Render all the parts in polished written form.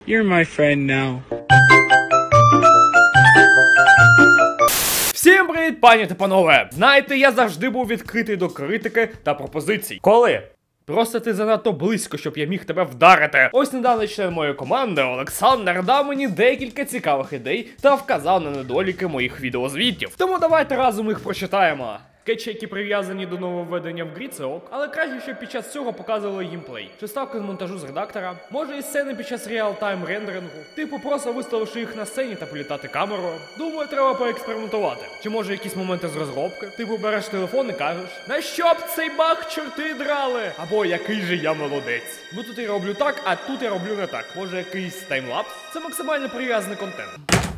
You're my friend now. Всім привіт, пані та панове! Знаєте, я завжди був відкритий до критики та пропозицій. Коли? Просто ти занадто близько, щоб я міг тебе вдарити. Ось недавно член моєї команди Олександр дав мені декілька цікавих ідей та вказав на недоліки моїх відеозвітів. Тому давайте разом їх прочитаємо. Кетчі, які прив'язані до нововведення в грі, це ок, але краще, щоб під час цього показували геймплей. Чи ставки з монтажу з редактора, може і сцени під час реал-тайм рендерингу, типу просто виставивши їх на сцені та політати камерою. Думаю, треба поекспериментувати. Чи може якісь моменти з розробки, типу береш телефон і кажеш, на що б цей баг чорти драли? Або який же я молодець. Ну тут я роблю так, а тут я роблю не так. Може якийсь таймлапс? Це максимально прив'язаний контент.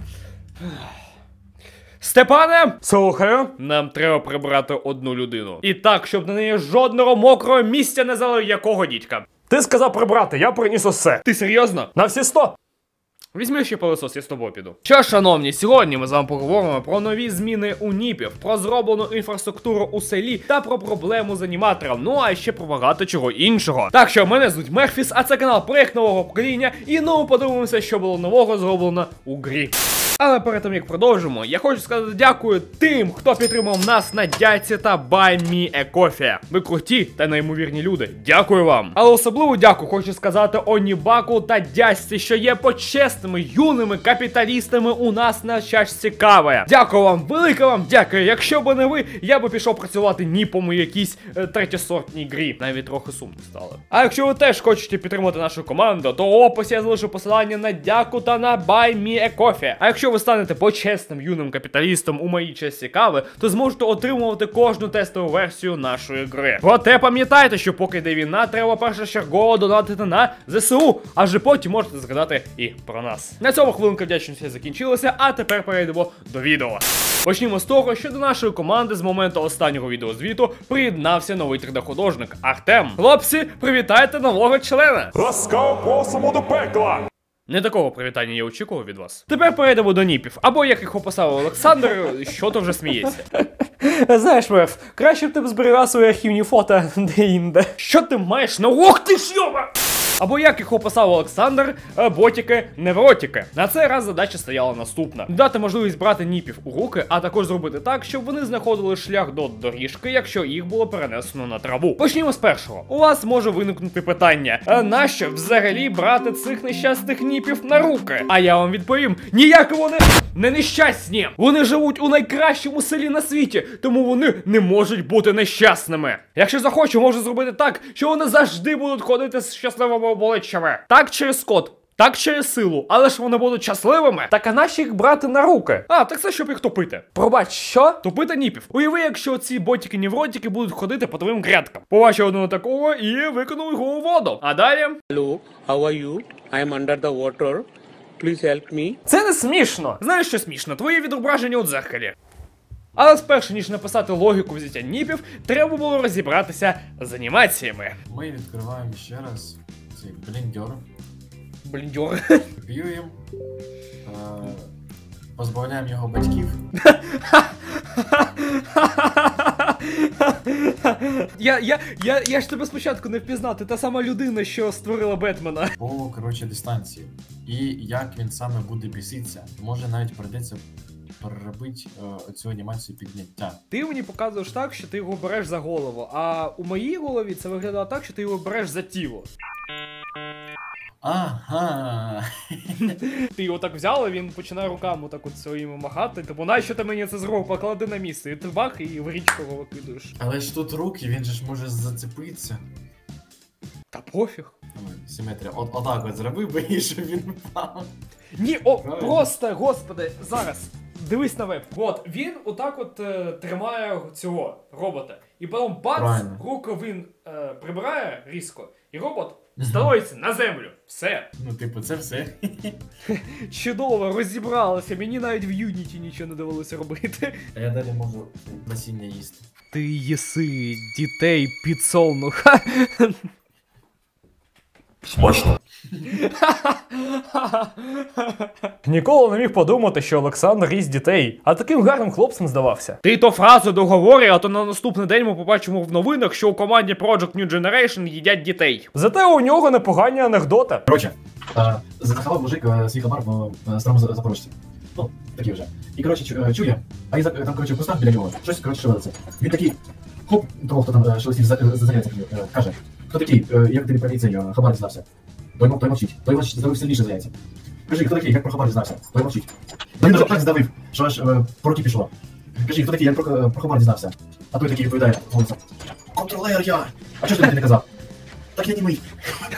Степане, слухаю, нам треба прибрати одну людину. І так, щоб на неї жодного мокрого місця не залив якого дідька. Ти сказав прибрати, я приніс усе. Ти серйозно? На всі 100? Візьми ще пилосос, я з тобою піду. Що, шановні, сьогодні ми з вами поговоримо про нові зміни у НІПів, про зроблену інфраструктуру у селі та про проблему з аніматором, ну а ще про багато чого іншого. Так що, мене звуть Мерфіс, а це канал Проєкт нового покоління, і ну подивимося, що було нового зроблено у грі. Але перед тим, як продовжимо, я хочу сказати дякую тим, хто підтримав нас на Дяці та Buy Me a Coffee. Ви круті та неймовірні люди. Дякую вам. Але особливо дякую хочу сказати Онібаку та Дясці, що є почесними, юними капіталістами у нас на чашці кави. Дякую вам, велике вам дякую. Якщо б не ви, я би пішов працювати ніпом у якійсь третєсортній грі. Навіть трохи сумно стало. А якщо ви теж хочете підтримати нашу команду, то в описі я залишу посилання на Дяку та на Buy Me a Coffee. А якщо ви станете почесним юним капіталістом у моїй часі кави, то зможете отримувати кожну тестову версію нашої гри. Проте пам'ятайте, що поки йде війна, треба першочергово донатити на ЗСУ, а вже потім можете згадати і про нас. На цьому хвилинка вдячності закінчилася, а тепер перейдемо до відео. Почнімо з того, що до нашої команди з моменту останнього відеозвіту приєднався новий 3D-художник Артем. Хлопці, привітайте нового члена! Ласкаво просимо до пекла! Не такого привітання я очікував від вас. Тепер перейдемо до ніпів. Або, як їх описав Олександр, що то вже сміється. Знаєш, Мерф, краще б ти б зберігав свої архівні фото де-інде. Що ти маєш на ох ти ж йоба! Або, як їх описав Олександр, ботіки-невротики. На цей раз задача стояла наступна. Дати можливість брати ніпів у руки, а також зробити так, щоб вони знаходили шлях до доріжки, якщо їх було перенесено на траву. Почнімо з першого. У вас може виникнути питання, нащо взагалі брати цих нещасних ніпів на руки? А я вам відповім, ніяк вони не нещасні! Вони живуть у найкращому селі на світі, тому вони не можуть бути нещасними. Якщо захочу, можу зробити так, що вони завжди будуть ходити з щасливими обличчями. Так через код, так через силу, але ж вони будуть щасливими. Так а нащо їх брати на руки? А, так це щоб їх топити. Пробач, що? Топити ніпів. Уяви, якщо ці ботики-невротики будуть ходити по твоїм грядкам. Побачив одного такого і викинув його у воду. А далі? Hello, how are you? I am under the water. Please help me. Це не смішно. Знаєш, що смішно? Твоє відображення у дзеркалі. Але спершу, ніж написати логіку взяття ніпів, треба було розібратися з анімаціями. Ми відкриваємо ще раз цей бліндер, Бліндьор. копіюємо, позбавляємо його батьків. Я ж тебе спочатку не впізнав, ти та сама людина, що створила Бетмена. По, коротше, дистанції. І як він саме буде біситися, може навіть прийдеться переробити цю анімацію підняття. Ти мені показуєш так, що ти його береш за голову, а у моїй голові це виглядало так, що ти його береш за тіло. Ага. Ти його так взяв, і він починає руками так от своїми махати, тому нащо ти мені це зробив? Поклади на місце, і ти бах, і в річку його викидуєш. Але ж тут руки, він же ж може зацепитися. Та пофіг. Ой, симетрія. Отак от зробив би, і щоб він впав. Ні, просто, господи, зараз. Дивись на веб. От, він отак от тримає цього робота. І потім бац, правильно, руку він прибирає різко, і робот становиться на землю. Все. Ну, типу, це все. Чудово, розібралося. Мені навіть в Unity нічого не довелося робити. А я далі можу насіння їсти. Ти їси дітей підсолнуха. Смачно. Ніколи не міг подумати, що Олександр їсть дітей, а таким гарним хлопцем здавався. Ти то фразу договорюй, а то на наступний день ми побачимо в новинах, що у команді Project New Generation їдять дітей. Зате у нього непогані анекдоти. Короче, заховав мужик свій хабар в старому запорожці. Ну, такий вже. І, коротше, чує, а там, коротше, в кустах біля нього щось, коротше, шевелиться. Він такий, хоп, того, хто там шелестів заняється, каже, хто такий, як тобі про цей хабар дізнався? Той мовчить, той здавив сильніше за яйця. Кажи, хто такий, як про хабар дізнався? Той мовчить. Він вже так здавив, що аж по руки пішло. Кажи, хто такий, як про хабар дізнався? А той такий відповідає, вулиця. Контролер я! А чого ж ти не казав? Так я німий.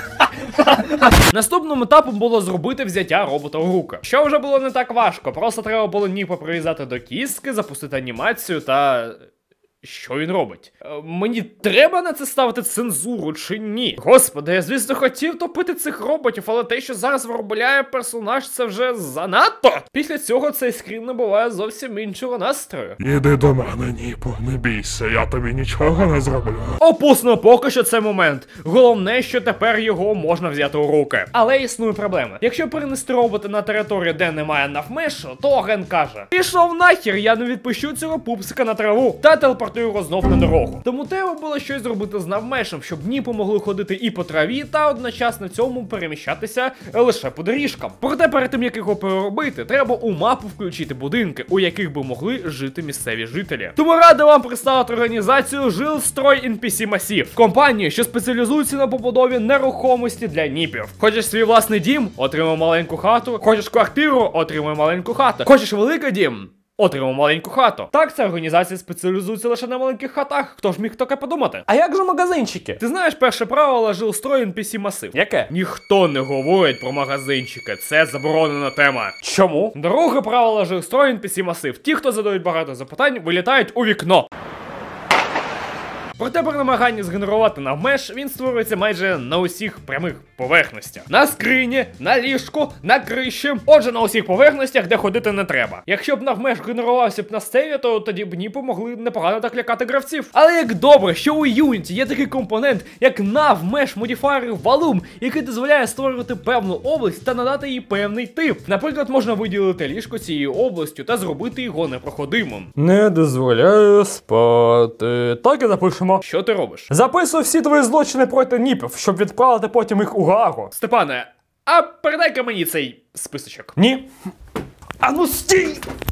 Наступним етапом було зробити взяття робота в руки. Що вже було не так важко, просто треба було Ніпа прив'язати до кістки, запустити анімацію та... Що він робить? Мені треба на це ставити цензуру чи ні? Господи, я звісно хотів топити цих роботів, але те, що зараз виробляє персонаж, це вже занадто. Після цього цей скрін набуває зовсім іншого настрою. Іди до мене, Ніпо, не бійся, я тобі нічого не зроблю. Опусно поки що цей момент. Головне, що тепер його можна взяти у руки. Але існує проблема. Якщо перенести робота на територію, де немає навмешу, то Ген каже: пішов нахер, я не відпущу цього пупсика на траву. Та телепортую його знов на дорогу. Тому треба було щось зробити з навмешем, щоб Ніпи могли ходити і по траві, та одночасно цьому переміщатися лише по доріжкам. Проте перед тим, як його переробити, треба у мапу включити будинки, у яких би могли жити місцеві жителі. Тому радий вам представити організацію Жилстрой NPC Масів. Компанію, що спеціалізується на побудові нерухомості для ніпів. Хочеш свій власний дім? Отримай маленьку хату. Хочеш квартиру? Отримай маленьку хату. Хочеш великий дім? Отримав маленьку хату. Так, ця організація спеціалізується лише на маленьких хатах. Хто ж міг таке подумати? А як же магазинчики? Ти знаєш перше правило Жилстрой NPC Масив? Яке? Ніхто не говорить про магазинчики. Це заборонена тема. Чому? Друге правило Жилстрой NPC Масив. Ті, хто задають багато запитань, вилітають у вікно. Проте при намаганні згенерувати навмеш, він створюється майже на усіх прямих поверхностях. На скрині, на ліжку, на криші. Отже, на усіх поверхностях, де ходити не треба. Якщо б навмеш генерувався б на стелі, то тоді б Ніпи могли непогано так лякати гравців. Але як добре, що у Unity є такий компонент, як навмеш модіфаєр Valum, який дозволяє створювати певну область та надати їй певний тип. Наприклад, можна виділити ліжко цією областю та зробити його непроходимим. Не дозволяю спати. Так і запишемо. Що ти робиш? Записую всі твої злочини проти ніпів, щоб відправити потім їх у Гаагу. Степане, а передай-ка мені цей списочок. Ні. А ну стій!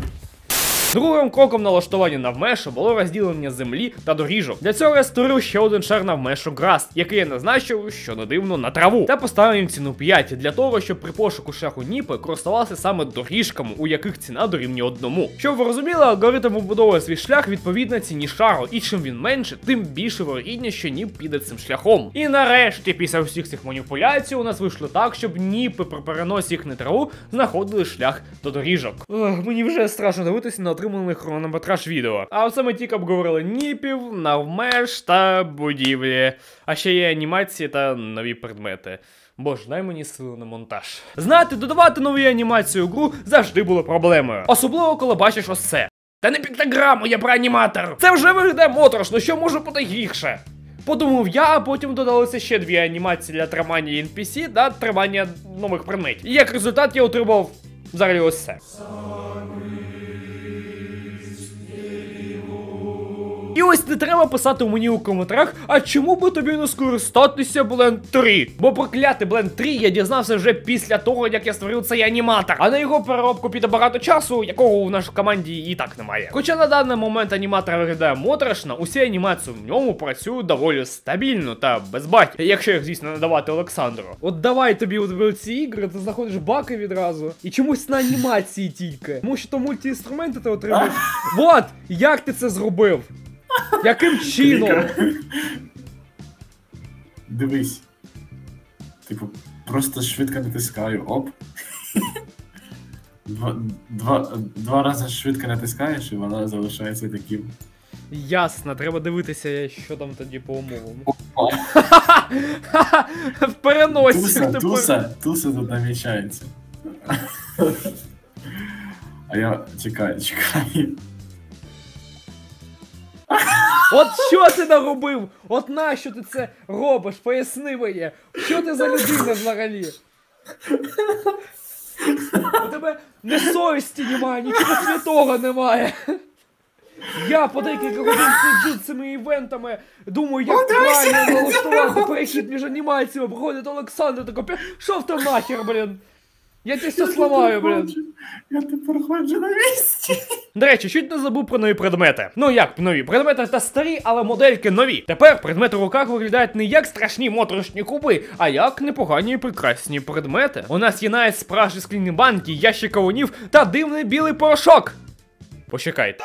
Другим кроком налаштування навмешу було розділення землі та доріжок. Для цього я створив ще один шар навмешу Граст, який я назначив, що не дивно, на траву. Та поставив їм ціну 5, для того, щоб при пошуку шляху Ніпи користувалися саме доріжками, у яких ціна дорівнює 1. Щоб ви розуміли, алгоритм побудовує свій шлях відповідно ціні шару, і чим він менше, тим більше вирогідність, що Ніп піде цим шляхом. І нарешті, після всіх цих маніпуляцій, у нас вийшло так, щоб Ніпи при переносі їх на траву знаходили шлях до доріжок. Мені вже страшно дивитися на отриманий хронометраж відео. А оце ми тільки обговорили ніпів, навмеш та будівлі. А ще є анімації та нові предмети. Боже, дай мені сили на монтаж. Знаєте, додавати нові анімації у гру завжди було проблемою. Особливо, коли бачиш ось це. Та не піктограму, я про аніматор. Це вже виглядає моторошно, що може бути гірше. Подумав я, а потім додалися ще 2 анімації для тримання NPC та тримання нових предметів. І як результат я отримав взагалі ось це. І ось не треба писати у мені у коментарях, а чому би тобі не скористатися Blend 3? Бо прокляти Blend 3 я дізнався вже після того, як я створив цей аніматор. А на його переробку піде багато часу, якого в нашій команді і так немає. Хоча на даний момент аніматор виглядає моторошно, усі анімації в ньому працюють доволі стабільно та без багів. Якщо їх, звісно, не давати Олександру. От давай тобі в ці ігри, ти знаходиш баки відразу. І чомусь на анімації тільки. Тому що то мультиінструменти ти отримуєш. Вот! Як ти це зробив? Яким чином? Дивись. Типу, просто швидко натискаю, оп. Два рази швидко натискаєш, і вона залишається таким. Ясно, треба дивитися, що там тоді по умовам. В переносі. Туса тут намічається. А я чекаю. От що ти наробив? От нащо ти це робиш? Поясни мені. Що ти за людина взагалі? У тебе не совісті немає, нічого святого немає. Я по декілька годин сиджу з цими івентами, думаю, як правильно налаштувати перехід між анімаціями, приходить Олександр, такий, пішов ти нахер, блін. Я тебе все сламаю, блін. Я тепер ходжу на місці. До речі, чуть не забув про нові предмети. Ну як нові? Предмети та старі, але модельки нові. Тепер предмети в руках виглядають не як страшні моторошні куби, а як непогані і прекрасні предмети. У нас є навіть справжні скляні банки, ящик кавунів та дивний білий порошок. Почекайте.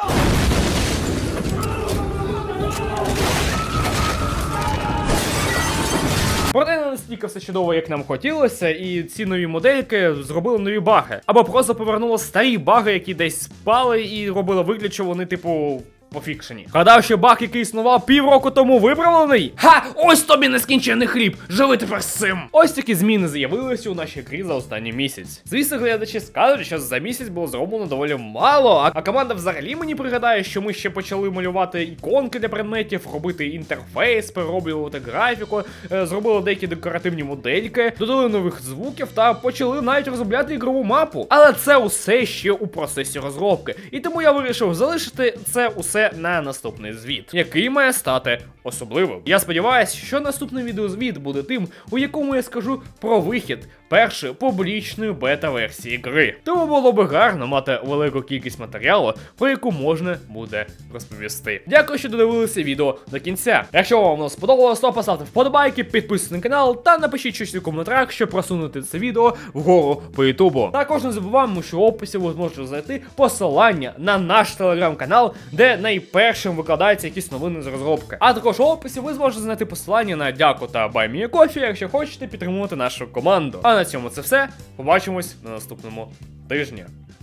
Проте не настільки все чудово, як нам хотілося, і ці нові модельки зробили нові баги. Або просто повернули старі баги, які десь спали, і робили вигляд, що вони, типу, пофікшені. Гадав, що баг, який існував півроку тому, виправлений? Ха! Ось тобі нескінчений хліб! Живи тепер з цим! Ось такі зміни з'явилися у нашій грі за останній місяць. Звісно, глядачі скажуть, що за місяць було зроблено доволі мало, а команда взагалі мені пригадає, що ми ще почали малювати іконки для предметів, робити інтерфейс, перероблювати графіку, зробили деякі декоративні модельки, додали нових звуків та почали навіть розробляти ігрову мапу. Але це усе ще у процесі розробки. І тому я вирішив залишити це усе на наступний звіт, який має стати особливим. Я сподіваюся, що наступний відеозвіт буде тим, у якому я скажу про вихід першої публічної бета-версії гри. Тому було би гарно мати велику кількість матеріалу, про яку можна буде розповісти. Дякую, що додивилися відео до кінця. Якщо вам воно сподобалось, то поставте вподобайки, підписуйтесь на канал та напишіть щось у коментарях, щоб просунути це відео вгору по ютубу. Також не забуваємо, що в описі ви зможете знайти посилання на наш телеграм-канал, де найпершим викладаються якісь новини з розробки. А також в описі ви зможете знайти посилання на Дяку та BuyMeACoffee, якщо хочете підтримувати нашу команду. А на цьому це все. Побачимось на наступному тижні.